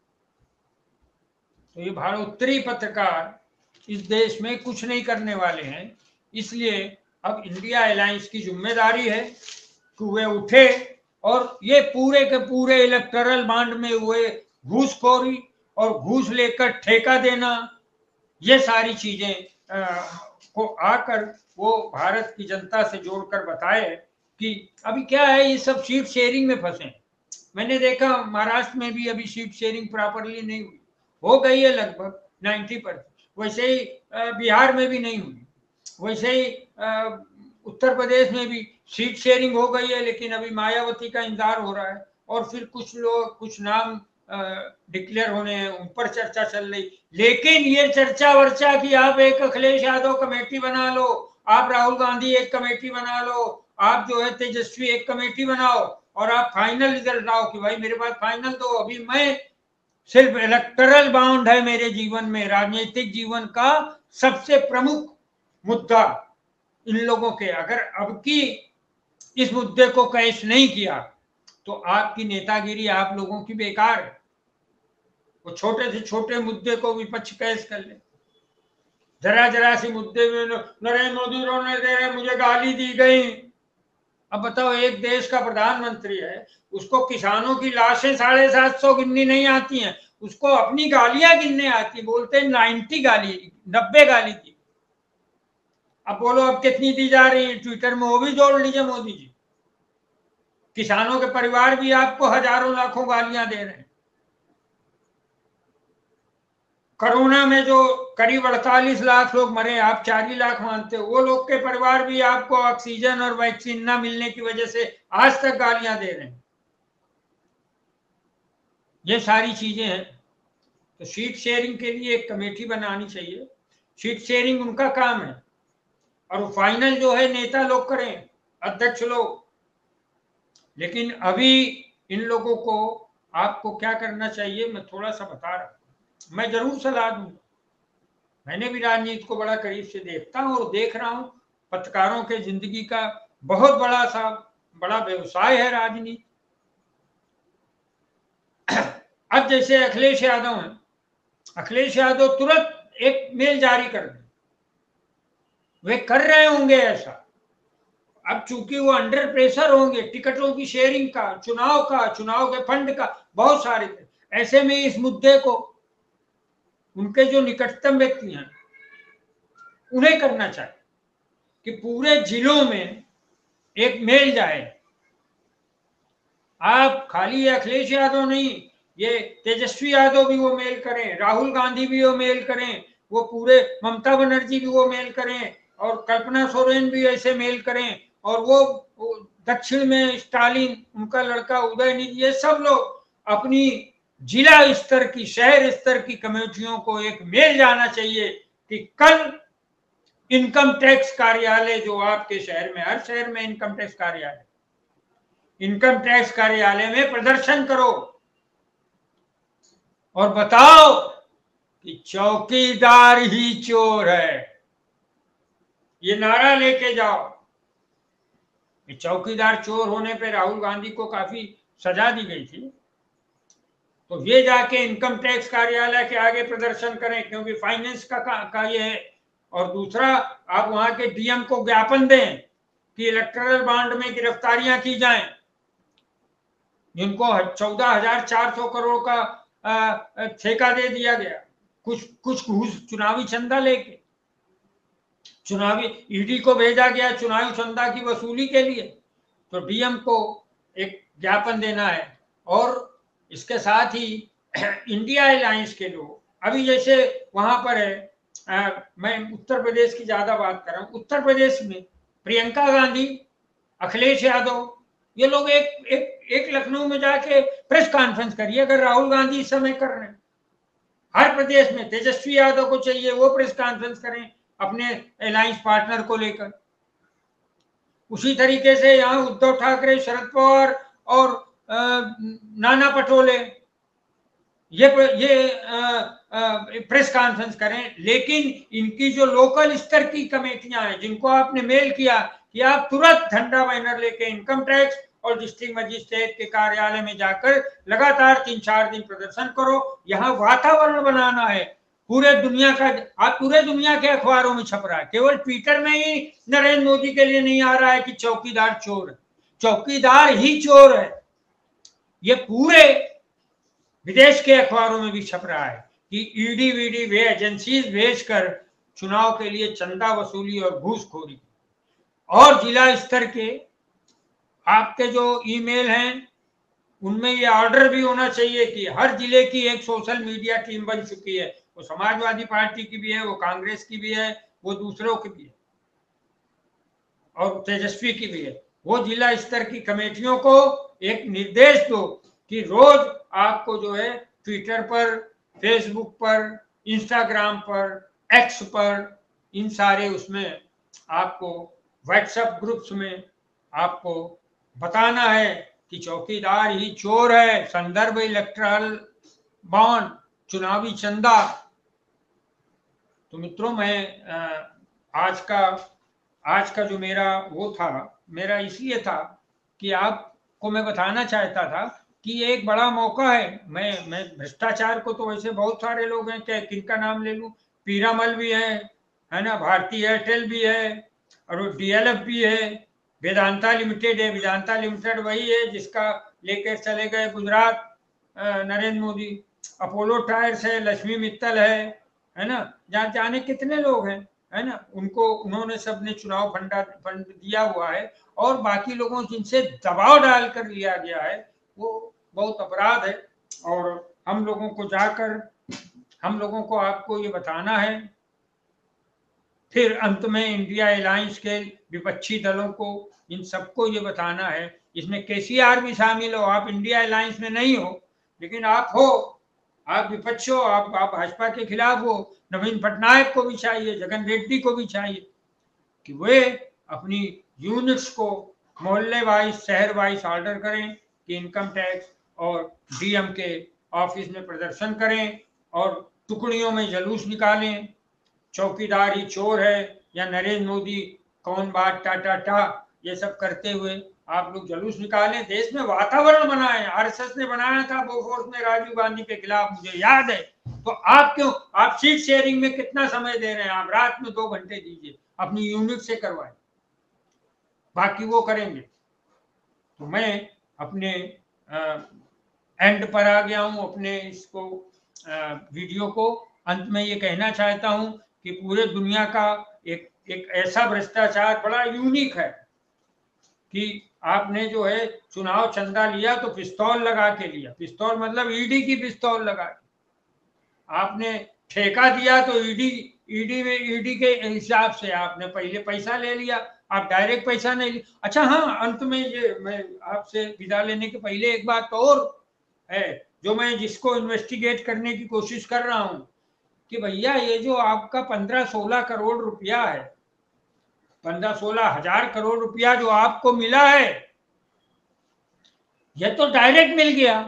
तो ये भाड़ोत्तरी पत्रकार इस देश में कुछ नहीं करने वाले हैं। इसलिए अब इंडिया अलायंस की जिम्मेदारी है कि वे उठे और ये पूरे के पूरे इलेक्टोरल बॉन्ड में हुए घूसखोरी और घूस लेकर ठेका देना, ये सारी चीजें को आकर वो भारत की जनता से जोड़कर बताए कि अभी क्या है, ये सब सीट शेयरिंग में फंसे। मैंने देखा महाराष्ट्र में भी अभी सीट शेयरिंग प्रॉपरली नहीं हुई, हो गई है लगभग नाइन्टी परसेंट, वैसे ही बिहार में भी नहीं हुई, वैसे ही उत्तर प्रदेश में भी सीट शेयरिंग हो गई है, लेकिन अभी मायावती का इंतजार हो रहा है और फिर कुछ लोग कुछ नाम डिक्लेयर होने हैं, उन पर चर्चा चल रही। लेकिन ये चर्चा वर्चा कि आप एक अखिलेश यादव कमेटी बना लो, आप राहुल गांधी एक कमेटी बना लो, आप जो है तेजस्वी एक कमेटी बनाओ और आप फाइनल रिजल्ट लाओ कि भाई मेरे पास फाइनल दो। अभी मैं सिर्फ इलेक्टोरल बाउंड है मेरे जीवन में, राजनीतिक जीवन का सबसे प्रमुख मुद्दा इन लोगों के। अगर अब की इस मुद्दे को कैश नहीं किया तो आपकी नेतागिरी आप लोगों की बेकार है। वो छोटे से छोटे मुद्दे को विपक्ष कैश कर ले, जरा जरा सी मुद्दे में नरेंद्र मोदी रोने दे रहे, मुझे गाली दी गई। अब बताओ, एक देश का प्रधानमंत्री है, उसको किसानों की लाशें साढ़े सात सौ गिननी नहीं आती हैं, उसको अपनी गालियां गिनने आती, बोलते हैं नाइन्टी गाली, नब्बे गाली दी। अब बोलो अब कितनी दी जा रही है, ट्विटर में वो भी जोड़ लीजिए मोदी जी। किसानों के परिवार भी आपको हजारों लाखों गालियां दे रहे हैं। कोरोना में जो करीब अड़तालीस लाख लोग मरे, आप चार ही लाख मानते हो, वो लोग के परिवार भी आपको ऑक्सीजन और वैक्सीन ना मिलने की वजह से आज तक गालियां दे रहे हैं। ये सारी चीजें हैं। तो सीट शेयरिंग के लिए एक कमेटी बनानी चाहिए, सीट शेयरिंग उनका काम है और फाइनल जो है नेता लोग करें, अध्यक्ष लोग। लेकिन अभी इन लोगों को आपको क्या करना चाहिए मैं थोड़ा सा बता रहा हूं, मैं जरूर सलाह दूंगा। मैंने भी राजनीति को बड़ा करीब से देखता हूं और देख रहा हूं, पत्रकारों के जिंदगी का बहुत बड़ा सा बड़ा व्यवसाय है राजनीति। अब जैसे अखिलेश यादव हैं, अखिलेश यादव तुरंत एक मेल जारी कर दें, वे कर रहे होंगे ऐसा। अब चूंकि वो अंडर प्रेशर होंगे टिकटों की शेयरिंग का, चुनाव का, चुनाव के फंड का, बहुत सारे, ऐसे में इस मुद्दे को उनके जो निकटतम व्यक्ति हैं उन्हें करना चाहिए कि पूरे जिलों में एक मेल जाए। आप खाली अखिलेश यादव नहीं, ये तेजस्वी यादव भी वो मेल करें, राहुल गांधी भी वो मेल करें, वो पूरे ममता बनर्जी भी वो मेल करें और कल्पना सोरेन भी ऐसे मेल करें और वो, वो दक्षिण में स्टालिन, उनका लड़का उदयनिधि, ये सब लोग अपनी जिला स्तर की, शहर स्तर की कमेटियों को एक मेल जाना चाहिए कि कल इनकम टैक्स कार्यालय जो आपके शहर में, हर शहर में इनकम टैक्स कार्यालय, इनकम टैक्स कार्यालय में प्रदर्शन करो और बताओ कि चौकीदार ही चोर है। ये नारा लेके जाओ। चौकीदार चोर होने पे राहुल गांधी को काफी सजा दी गई थी, तो ये जाके इनकम टैक्स कार्यालय के आगे प्रदर्शन करें, क्योंकि फाइनेंस का, का, का ये है। और दूसरा, आप वहां के डीएम को ज्ञापन दें कि इलेक्टोरल बॉन्ड में गिरफ्तारियां की जाएं, जिनको चौदह हजार चार सौ करोड़ का ठेका दे दिया गया, कुछ कुछ घूस, चुनावी चंदा लेके, चुनावी ईडी को भेजा गया चुनावी चंदा की वसूली के लिए। तो डीएम को एक ज्ञापन देना है। और इसके साथ ही इंडिया अलायंस के लोग, अभी जैसे वहां पर है, आ, मैं उत्तर प्रदेश की ज्यादा बात कर रहा हूं, उत्तर प्रदेश में प्रियंका गांधी, अखिलेश यादव, ये लोग एक एक एक लखनऊ में जाके प्रेस कॉन्फ्रेंस करिए, अगर राहुल गांधी इस समय कर रहे हैं। हर प्रदेश में तेजस्वी यादव को चाहिए वो प्रेस कॉन्फ्रेंस करें अपने अलायंस पार्टनर को लेकर। उसी तरीके से यहाँ उद्धव ठाकरे, शरद पवार और आ, नाना पटोले ये ये आ, आ, प्रेस कॉन्फ्रेंस करें। लेकिन इनकी जो लोकल स्तर की कमेटियां हैं, जिनको आपने मेल किया कि आप तुरंत झंडा बैनर लेके इनकम टैक्स और डिस्ट्रिक्ट मजिस्ट्रेट के कार्यालय में जाकर लगातार तीन चार दिन प्रदर्शन करो। यहाँ वातावरण बनाना है पूरे दुनिया का। आप पूरे दुनिया के अखबारों में छप रहा है, केवल ट्विटर में ही नरेंद्र मोदी के लिए नहीं आ रहा है कि चौकीदार चोर है। चौकीदार ही चोर है, ये पूरे विदेश के अखबारों में भी छप रहा है कि ईडी वीडी वे एजेंसीज भेजकर चुनाव के लिए चंदा वसूली और घूसखोरी। और जिला स्तर के आपके जो ईमेल हैं उनमें ये ऑर्डर भी होना चाहिए कि हर जिले की एक सोशल मीडिया टीम बन चुकी है, वो समाजवादी पार्टी की भी है, वो कांग्रेस की भी है, वो दूसरों की भी है और तेजस्वी की भी है। वो जिला स्तर की कमेटियों को एक निर्देश दो कि रोज आपको जो है ट्विटर पर, फेसबुक पर, इंस्टाग्राम पर, एक्स पर, इन सारे उसमें आपको व्हाट्सएप ग्रुप्स में आपको बताना है कि चौकीदार ही चोर है। संदर्भ इलेक्टोरल बॉन्ड, चुनावी चंदा। तो मित्रों, मैं आज का आज का जो मेरा वो था, मेरा इसलिए था कि आपको मैं बताना चाहता था कि ये एक बड़ा मौका है। मैं मैं भ्रष्टाचार को तो वैसे बहुत सारे लोग हैं, क्या किनका नाम ले लूं, पीरामल भी है है ना, भारती एयरटेल भी है, और डीएलएफ भी है, वेदांता लिमिटेड है। वेदांता लिमिटेड वही है जिसका लेकर चले गए गुजरात नरेंद्र मोदी। अपोलो टायर्स है, लक्ष्मी मित्तल है है ना, जहाँ जाने कितने लोग हैं, है ना, उनको उन्होंने सबने चुनाव फंडा फंड दिया हुआ है। और बाकी लोगों जिनसे दबाव डालकर लिया गया है वो बहुत अपराध है। और हम लोगों को जाकर हम लोगों को आपको ये बताना है। फिर अंत में इंडिया अलायंस के विपक्षी दलों को, इन सबको ये बताना है, इसमें केसीआर भी शामिल हो, आप इंडिया अलायंस में नहीं हो लेकिन आप हो, आप विपक्ष हो, आप आप भाजपा के खिलाफ हो। नवीन पटनायक को भी चाहिए, जगन रेड्डी को भी चाहिए कि वे अपनी यूनिट्स को मोहल्ले वाइज, शहर वाइज ऑर्डर करें कि इनकम टैक्स और डीएम के ऑफिस में प्रदर्शन करें और टुकड़ियों में जुलूस निकालें। चौकीदार ही चोर है या नरेंद्र मोदी कौन बात टा टा टा ये सब करते हुए आप लोग जुलूस निकालें, देश में वातावरण बनाएं। आरएसएस ने बनाया था बोफोर्स में राजीव गांधी के खिलाफ, मुझे याद है। तो आप क्यों, आप सीट शेयरिंग में कितना समय दे रहे हैं, आप रात में दो घंटे दीजिए, अपनी यूनिट से करवाएं, बाकी वो करेंगे। तो मैं अपने एंड पर आ गया हूं अपने इसको आ, वीडियो को। अंत में ये कहना चाहता हूं कि पूरे दुनिया का एक एक ऐसा भ्रष्टाचार बड़ा यूनिक है कि आपने जो है चुनाव चंदा लिया तो पिस्तौल लगा के लिया, पिस्तौल मतलब ईडी की पिस्तौल लगा के। आपने ठेका दिया तो ईडी ईडी में ईडी के हिसाब से आपने पहले पैसा ले लिया, आप डायरेक्ट पैसा नहीं। अच्छा हाँ, अंत में ये मैं आपसे विदा लेने के पहले एक बात और है जो मैं जिसको इन्वेस्टिगेट करने की कोशिश कर रहा हूं कि भैया ये जो आपका पंद्रह सोलह करोड़ रुपया है, पंद्रह सोलह हजार करोड़ रुपया जो आपको मिला है, ये तो डायरेक्ट मिल गया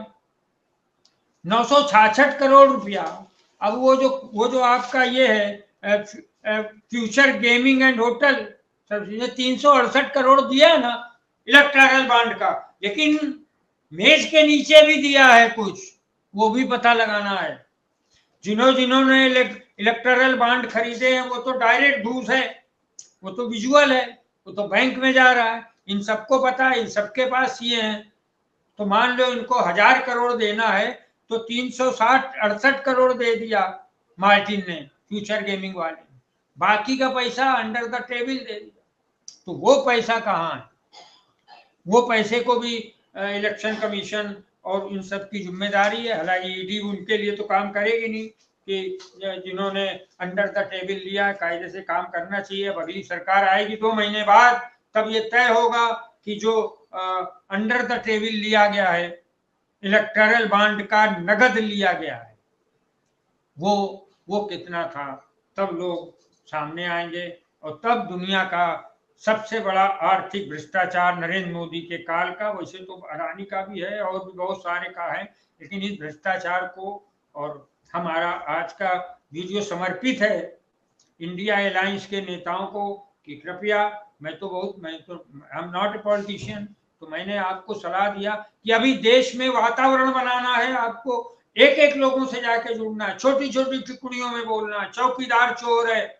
नौ सौ छाछठ करोड़ रुपया। अब वो जो वो जो आपका ये है फ्यूचर गेमिंग एंड होटल, तीन सौ अड़सठ करोड़ दिया है ना इलेक्टोरल बॉन्ड का, लेकिन मेज के नीचे भी दिया है कुछ, वो भी पता लगाना है। जिन्हों जिन्होंने इलेक्टोरल बॉन्ड खरीदे हैं वो तो डायरेक्ट घूस है, वो तो विजुअल है, वो तो बैंक में जा रहा है, इन सबको पता है, इन सबके पास ये है। तो मान लो इनको हजार करोड़ देना है तो तीन सौ साठ अड़सठ करोड़ दे दिया मार्टिन ने, फ्यूचर गेमिंग वाले, बाकी का पैसा अंडर द टेबल दे दिया। तो वो पैसा कहाँ है? वो पैसे को भी इलेक्शन कमीशन और इन सब की जिम्मेदारी है। हालांकि ईडी उनके लिए तो काम करेगी नहीं कि जिन्होंने अंडर द टेबल लिया है, कायदे से काम करना चाहिए। अब अगली सरकार आएगी दो महीने बाद, तब ये तय होगा कि जो अंडर द टेबल लिया गया है, इलेक्टोरल बॉन्ड का नगद लिया गया है, वो वो कितना था, तब लोग सामने आएंगे। और तब दुनिया का सबसे बड़ा आर्थिक भ्रष्टाचार नरेंद्र मोदी के काल का, वैसे तो अडानी का भी है और भी बहुत सारे का है, लेकिन इस भ्रष्टाचार को, और हमारा आज का वीडियो समर्पित है इंडिया अलायंस के नेताओं को कि कृपया, मैं तो बहुत मैं तो I am not a politician, तो मैंने आपको सलाह दिया कि अभी देश में वातावरण बनाना है, आपको एक एक लोगों से जाके जुड़ना है, छोटी छोटी टिप्पणियों में बोलना है, चौकीदार चोर है,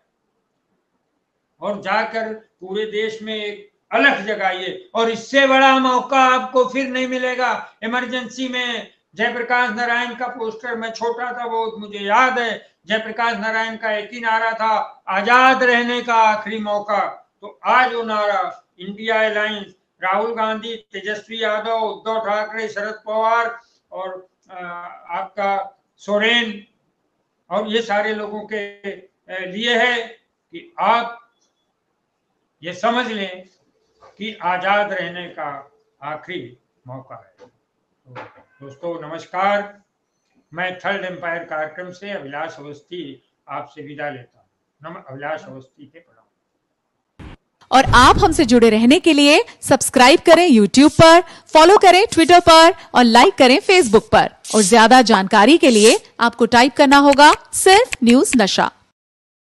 और जाकर पूरे देश में एक अलग जगाइए। और इससे बड़ा मौका आपको फिर नहीं मिलेगा। इमरजेंसी में जयप्रकाश नारायण का पोस्टर, मैं छोटा था बहुत, मुझे याद है, जयप्रकाश नारायण का एक ही नारा था, आजाद रहने का आखिरी मौका। तो आज वो नारा इंडिया अलायंस, राहुल गांधी, तेजस्वी यादव, उद्धव ठाकरे, शरद पवार और आ, आपका सोरेन और ये सारे लोगों के लिए है कि आप ये समझ लें कि आजाद रहने का आखिरी मौका है। तो दोस्तों नमस्कार, मैं थर्ड एम्पायर कार्यक्रम से अभिलाष अवस्थी आपसे विदा लेता हूँ। नम अभिलाष अवस्थी के प्रणाम। और आप हमसे जुड़े रहने के लिए सब्सक्राइब करें यूट्यूब पर, फॉलो करें ट्विटर पर और लाइक करें फेसबुक पर। और ज्यादा जानकारी के लिए आपको टाइप करना होगा सिर्फ न्यूज नशा।